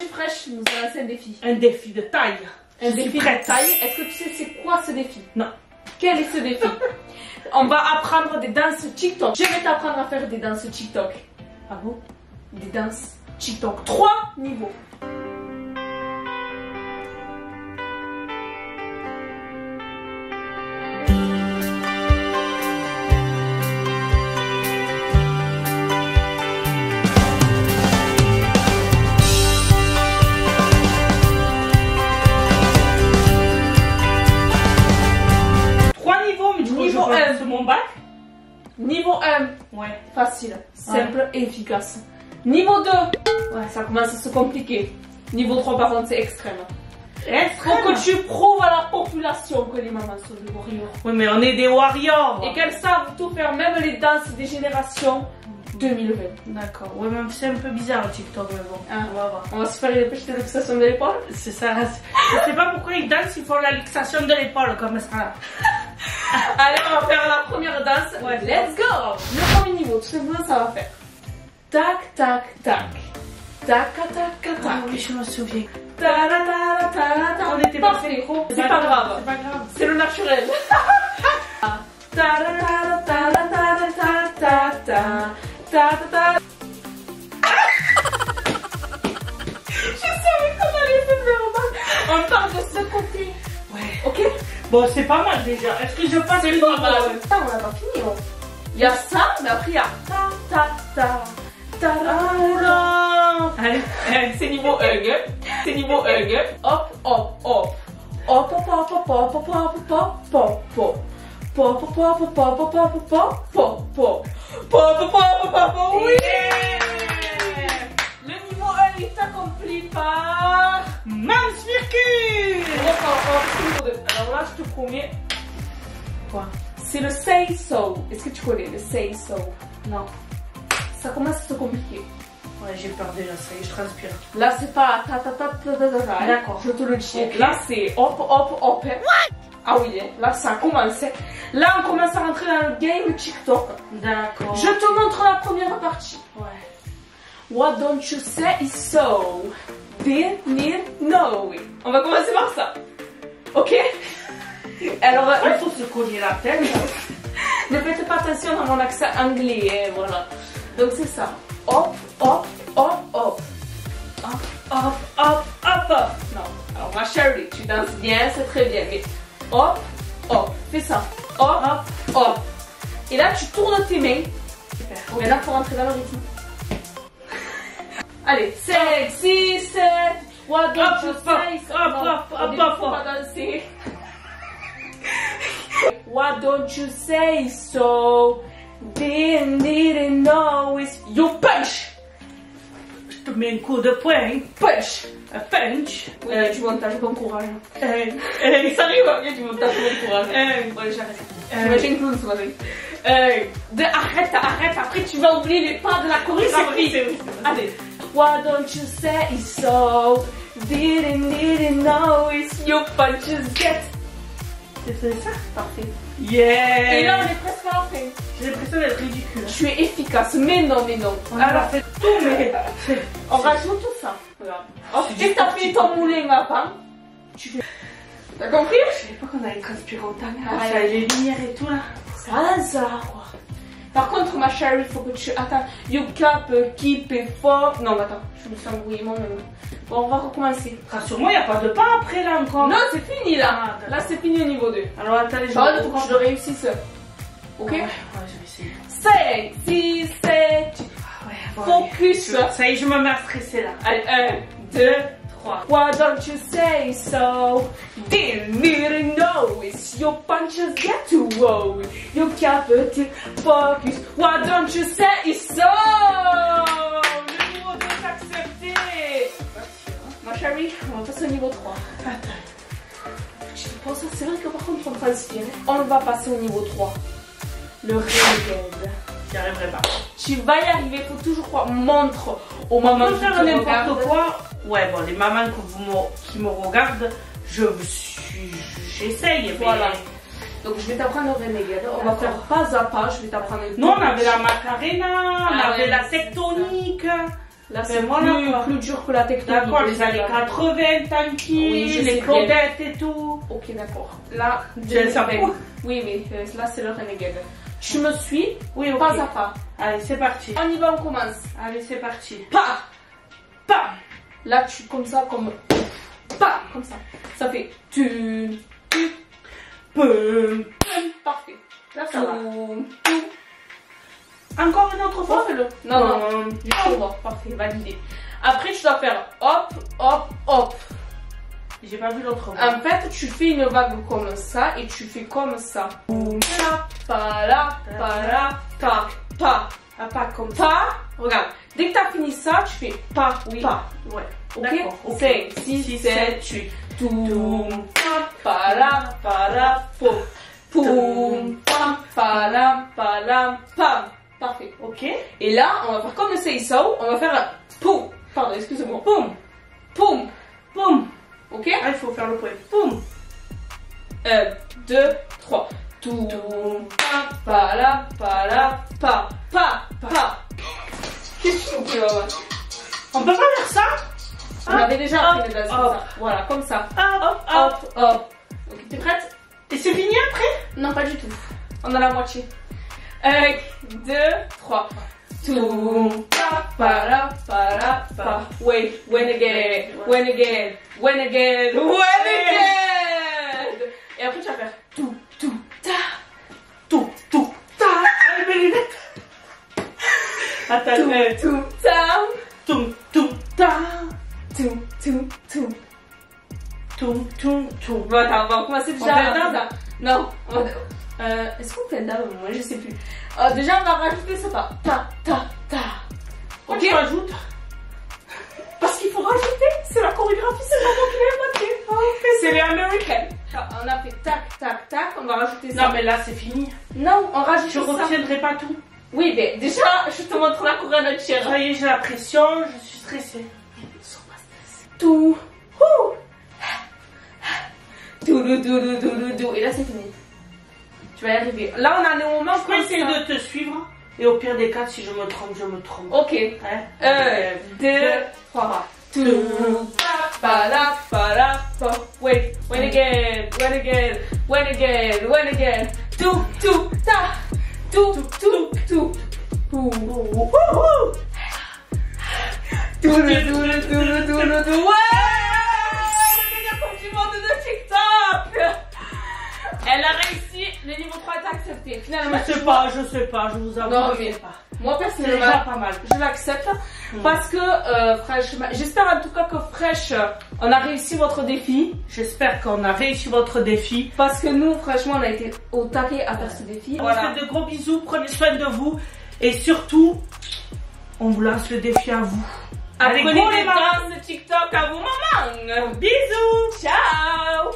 Fraîche nous a lancé un défi. Un défi de taille. Un défi de taille. Est-ce que tu sais c'est quoi ce défi? Non. Quel est ce défi? On va apprendre des danses TikTok. Je vais t'apprendre à faire des danses TikTok. Ah bon? Des danses TikTok. 3 niveaux. Niveau 1 sur mon bac. Niveau 1, ouais. Facile, simple et efficace. Niveau 2, ouais, ça commence à se compliquer. Niveau 3, par contre, c'est extrême. Pour que tu prouves à la population que les mamans sont des warriors. Oui, mais on est des warriors. Et qu'elles savent tout faire, même les danses des générations 2020. D'accord. Ouais, même c'est un peu bizarre le TikTok, mais bon. Ah, on va voir. On va se faire une petite luxation de l'épaule. C'est ça. Je sais pas pourquoi ils dansent, ils font la luxation de l'épaule comme ça. Allez, on va faire la première danse. Ouais, let's go. Le premier niveau, tout simplement, ça va faire tac, tac, tac. Tac, tac, tac, tac. Ah oui, je me souviens. On était pas fait. C'est pas grave. C'est pas grave. C'est le naturel. Je savais qu'on allait se faire mal. On parle de ce côté. Ouais. Ok. Bon, c'est pas mal déjà. Est-ce que je passe le pas mal? Ça, on n'a pas fini. Il y a ça, mais après il y a ta ta ta. Allez, c'est niveau 1. C'est niveau 1. Hop, hop, hop. Hop, hop, hop, hop, hop, hop, hop, hop, hop, hop. Pop, pop, pop, pop, pop, pop, pop, pop, pop. Pop, pop, pop, pop, oui! Le niveau 1 est accompli par Mansvirku. Alors là, je te promets. Quoi? C'est le Say So. Est-ce que tu connais le Say So? Non. Ça commence à se compliquer. Ouais, j'ai peur déjà, ça y est, je transpire. Là, c'est pas ta ta ta ta ta ta. D'accord. Je te le dis. Okay. Là, c'est hop, hop, hop. What? Ah oui, là, ça a commencé. Là, on commence à rentrer dans le game TikTok. D'accord. Je te montre la première partie. Ouais. What don't you say so? Didn't know it. On va commencer par ça. Ok? Alors, il faut se cogner la tête. Ne faites pas attention à mon accent anglais, hein, voilà. Donc c'est ça. Hop, hop, hop, hop. Hop, hop, hop, hop, hop. Non. Alors ma chérie, tu danses bien, c'est très bien. Mais hop, hop. Fais ça. Hop, hop, hop. Et là, tu tournes tes mains. Super. Mais là, faut rentrer dans le rythme. Allez, 5, 6, 7. What don't you say so? Hop, hop, hop, hop, faut pas danser. What don't you say so? Didn't know it's you punch. Je te mets un coup de poing. Punch. Un punch. Oui, du montage, bon courage. Ça arrive, il y a du montage, bon courage. Bon, j'arrête. J'imagine que ce matin. Arrête, après tu vas oublier les pas de la chorégraphie. Allez. Why don't you say so? Didn't know it's you punches get. C'est ça? Parfait. Yeah! Et là on est presque à la fin. J'ai l'impression d'être ridicule. Tu es efficace, mais non, mais non. Alors fait tout, mais on rajoute tout ça. Regarde. Ensuite t'as fait ton moulin à pain. T'as compris? Je savais pas qu'on allait transpirer autant. Ah, les lumières et tout là. Ça, quoi. Par contre, ma chérie, il faut que tu... Attends. You cap, keep it for... Non, attends. Je me suis embrouillée moi-même. Bon, on va recommencer. Rassure-moi, il n'y a pas de pas après là encore. Non, c'est fini là. Là, c'est fini au niveau 2. Alors, attends, les gens. Il faut que je le réussisse. Ok? Ouais, je vais essayer. 5, 6, 7. Focus. Ça y est, je me mets à stresser là. Allez, 1, 2, 3. Why don't you say so? Didn't know it's your punches get to wow. You can't focus. Why don't you say so? Le niveau 2 est accepté. Ma chérie, on va passer au niveau 3. Attends. Je pense que c'est vrai que par contre on transpire. On va passer au niveau 3. Le renegade. J'y arriverai pas. Tu vas y arriver, il faut toujours croire. Montre aux mamans qui faire te n'importe regardent. quoi. Ouais, bon, les mamans qui me regardent, j'essaye. Voilà. Donc je vais t'apprendre le renegade. On va faire pas à pas. Je vais t'apprendre. Nous on avait la macarena, on avait la tectonique. Là, c'est voilà, plus dur que la tectonique. D'accord, les années 80, Tanky, Oui, les Claudettes et tout. Ok, d'accord. Là, Ça fait quoi? oui, là, c'est le renegade. Tu me suis, Oui, ok. pas à pas. Allez, c'est parti. On y va, on commence. Allez, c'est parti. Pas. Pas. Là, tu comme ça, comme pas, comme ça. Ça fait tu, Peu. parfait. Là, ça va. Tu. Encore une autre fois? Refais-le. Non, du droit. Parfait, validé. Après, tu dois faire hop, hop, hop. J'ai pas vu l'autre fois. En fait, tu fais une vague comme ça et tu fais comme ça. Pa là, pa, pa. Ah, pas comme ça. Pa, regarde. Dès que tu as fini ça, tu fais pa, Oui. pa. Ouais. Ok? D'accord, ok. 5, 6, 7, 8. Toum, pa là, po. Poum, pam, pa là, pam. Parfait. Ok. Et là, on va faire comme le say so. On va faire un poum. Pardon, excusez-moi. Poum, poum, Boum. ok? Ah, il faut faire le point. Boum. 1, 2, 3. Toum, pa là, pa. Qu'est-ce que tu veux? On peut pas faire ça? On avait déjà appris les bases comme hop. ça. Voilà, comme ça. Hop, hop. Hop. Ok, t'es prête? Et c'est fini après? Non, pas du tout. On a la moitié. 1, 2, 3. Toum, pa là, pa. Wait, when again. Et après, tu vas faire tout, ta. Tout, ta. Allez, mes lunettes. Attends, Tout, ta. tout, ta. Tout. Bon, attends, on va commencer déjà. On fait dada. Non, est-ce qu'on fait dada? Moi, je sais plus. Déjà, on va rajouter ça pas. Ta. Ok, Ok? tu rajoutes. Parce qu'il faut rajouter. C'est la chorégraphie, c'est pas moi qui l'ai inventé. C'est les Américains. On a fait tac. On va rajouter ça. Non, mais là, c'est fini. Non, on rajoute Je ça. retiendrai pas tout. Oui, mais déjà, je te montre la couronne entière. Ça y est, j'ai la pression, je suis stressée. Tout. Tout. Et là, c'est fini. Tu vas y arriver. Là, on en est au moment Je peux essayer de te suivre. Et au pire des cas, si je me trompe, je me trompe. Ok. Hein? 1, 2, 3. Tout. Pa. Wait, when again. Tout, ta. Tout. Ouais! Du monde de TikTok. Elle a réussi, le niveau 3 est accepté. Finalement, Je sais pas, je vous avoue. Non, je mais sais pas. moi C'est déjà personnellement, pas mal. je l'accepte parce que Fresh, j'espère en tout cas que Fresh, on a réussi votre défi. J'espère qu'on a réussi votre défi. Parce que nous, franchement, on a été au taquet à faire ce défi. On vous fait de gros bisous, prenez soin de vous. Et surtout, on vous lance le défi à vous. Apprenez Allez, go les les mamans. danses de TikTok à vos mamans. Bisous. Ciao.